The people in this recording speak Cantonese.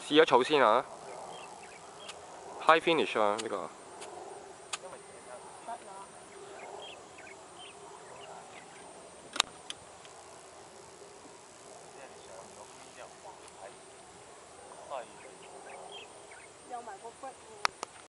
試咗草先啊 ！High finish 啊呢個。 有埋個 break 喎。